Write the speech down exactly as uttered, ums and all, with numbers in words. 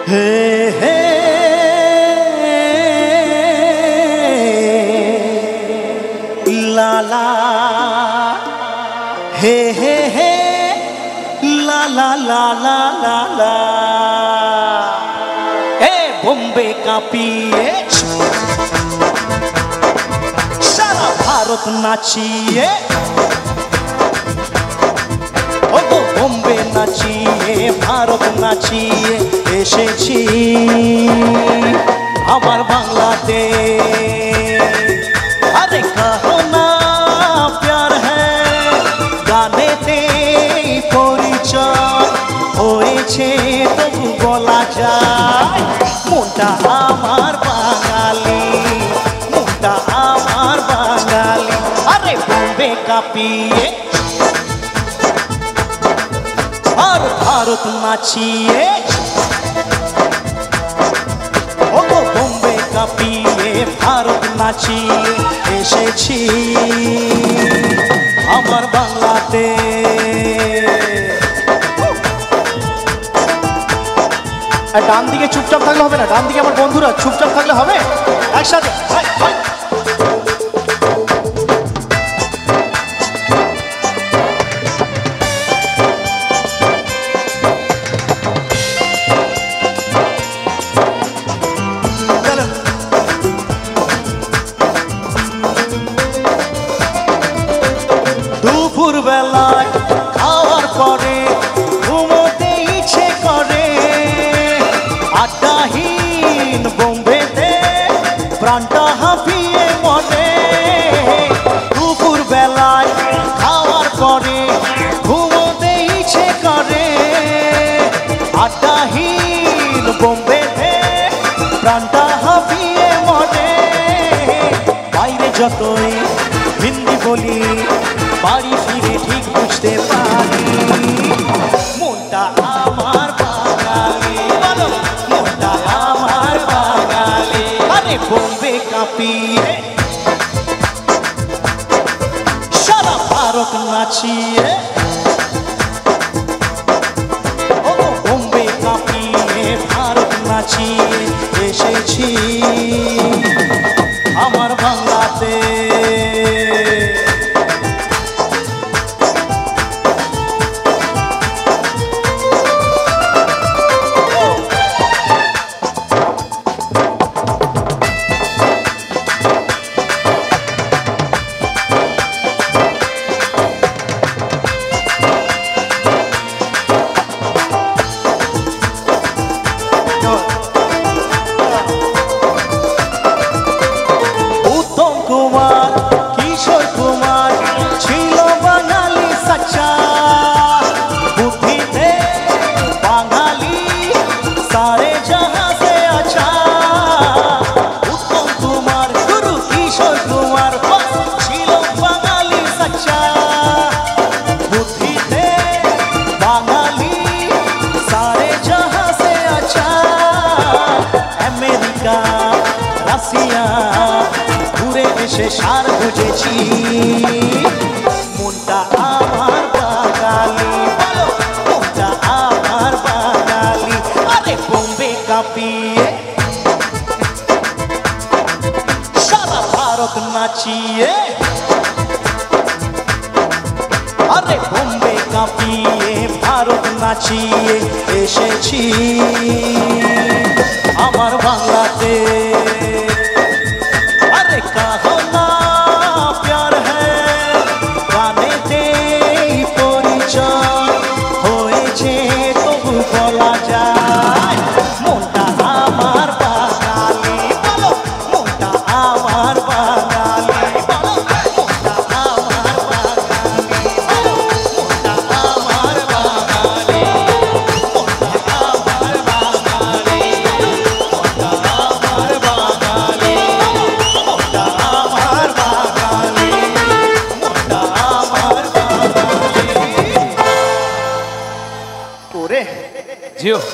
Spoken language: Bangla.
হে হে লা লা হে হে হে লা লা লা লা লা লা এ বোম্বে কাঁপিয়ে সারা ভারত নাচিয়ে ও গো বোম্বে নাচিয়ে ভারত নাচিয়ে এসেছি আমার বাংলাতে। আরে কাহো না প্যার হ্যায় গানেতে পরিচয় হয়েছে তবু বলা যায় মনটা আমার বাঙালি, মনটা আমার বাঙালি। আরে বোম্বে কাঁপিয়ে আর ভারত নাচিয়ে ও গো বোম্বে কাঁপিয়ে ভারত নাচিয়ে এসেছি আমার বাংলাতে। ডান দিকে চুপচাপ থাকলে হবে না, ডান দিকে আমার বন্ধুরা চুপচাপ থাকলে হবে একসাথে। দুপুর বেলায় খাওয়ার পরে ঘুমোতে ইচ্ছে করে, আড্ডাহীন বোম্বেতে প্রাণটা হাঁপিয়ে মরে। দুপুর বেলায় খাওয়ার পরে ঘুমোতে ইচ্ছে করে, আড্ডাহীন বোম্বেতে প্রাণটা হাঁপিয়ে মরে। বাইরে যতই হিন্দি বলি বাড়ি ফিরে ঠিক বুঝতে পারি মনটা আমার বাঙালি, বলো মনটা আমার বাঙালি। আরে বোম্বে কাঁপিয়ে সারা ভারত নাচিয়ে ও বোম্বে কাঁপিয়ে ভারত নাচিয়ে এসেছি আমার বাংলাতে। উত্তম কুমার কিশোর কুমার ছিল বাঙালি সচ্চা, বুদ্ধিতে বাঙালি সারে জাহাঁ সে আচ্ছা। উত্তম কুমার গুরু কিশোর কুমার ছিল বাঙালি সচ্চা, বুদ্ধিতে বাঙালি সারে জাহাঁ সে আচ্ছা। আমেরিকা রাশিয়া ঘুরে এসে সার বুঝেছি মনটা আমার বাঙালি, বলো মনটা আমার বাঙালি। আরে বোম্বে কাঁপিয়ে সারা ভারত নাচিয়ে, আরে বোম্বে কাঁপিয়ে ভারত নাচিয়ে এসেছি আমার বাংলাতে। अरे कहो ना प्यार है गानेते परिचय হয়েছে তবু বলা যায় মনটা আমার বাঙালি, বলো মনটা আমার বাঙালি, বলো মনটা আমার বাঙালি, বলো মনটা আমার বাঙালি, মনটা আমার বাঙালি, মনটা আমার বাঙালি। জিও।